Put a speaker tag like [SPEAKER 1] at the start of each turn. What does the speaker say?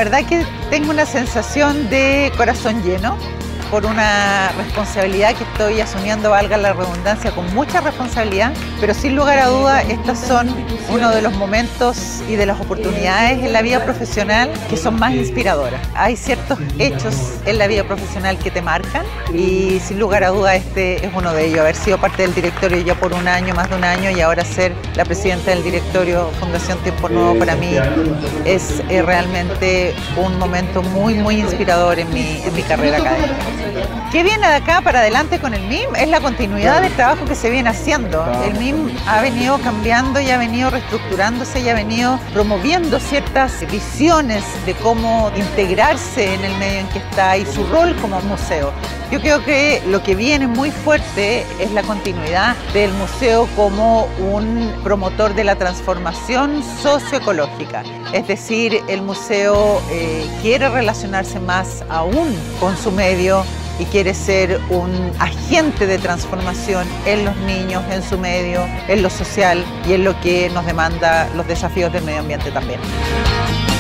[SPEAKER 1] verdad que tengo una sensación de corazón lleno por una responsabilidad que estoy asumiendo, valga la redundancia, con mucha responsabilidad, pero sin lugar a duda estos son uno de los momentos y de las oportunidades en la vida profesional que son más inspiradoras. Hay ciertos hechos en la vida profesional que te marcan y sin lugar a duda este es uno de ellos. Haber sido parte del directorio ya por un año, más de un año, y ahora ser la presidenta del directorio Fundación Tiempo Nuevo para mí es realmente un momento muy inspirador en mi carrera académica. ¿Qué viene de acá para adelante con el MIM? Es la continuidad del trabajo que se viene haciendo. El MIM ha venido cambiando y ha venido reestructurándose y ha venido promoviendo ciertas visiones de cómo integrarse en el medio en que está y su rol como museo. Yo creo que lo que viene muy fuerte es la continuidad del museo como un promotor de la transformación socioecológica. Es decir, el museo quiere relacionarse más aún con su medio y quiere ser un agente de transformación en los niños, en su medio, en lo social y en lo que nos demanda los desafíos del medio ambiente también.